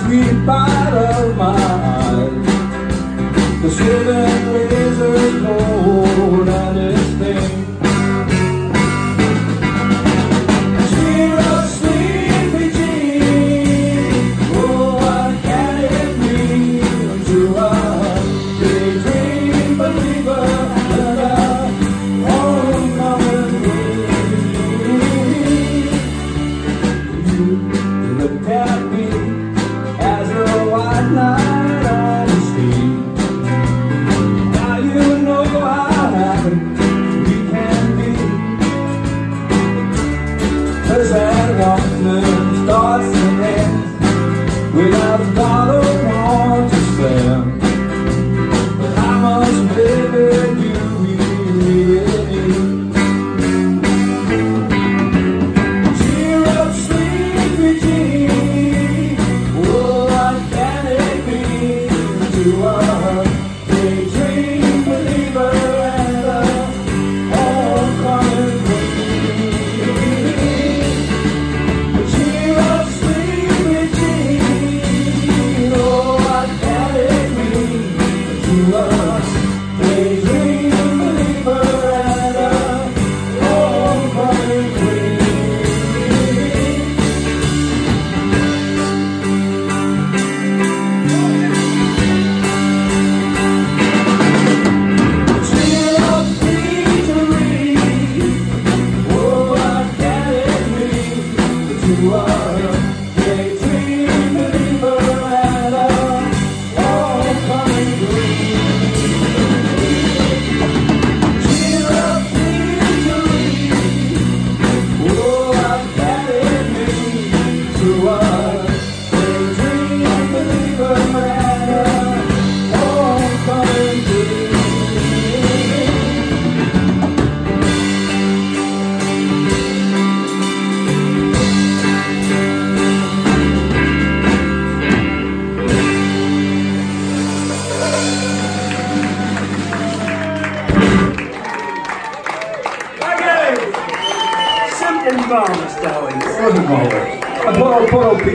sweet bite of my eyes. The swimming razor's cold and it's thin. Cheer up, sleepy Jean. Oh, what can it mean to a daydream believer and a homecoming queen? You looked at me as a white knight on the street. Now you know how happy we can be. 'Cause that woman starts and ends without a dollar want to spare. But how much baby do we really need? Cheer up, sleepy Jean. Oh, what can it be to a daydream believer and a homecoming queen? Cheer up, sleepy Jean. Oh, what can it mean to a daydream believer and a homecoming queen? Cheer up, victory. Oh, what can it mean to a daydream believer and a homecoming queen? Cheer up, victory. Oh, what can it mean to a daydream believer and a homecoming queen? Simple bonus, darling. Wasn't all. I put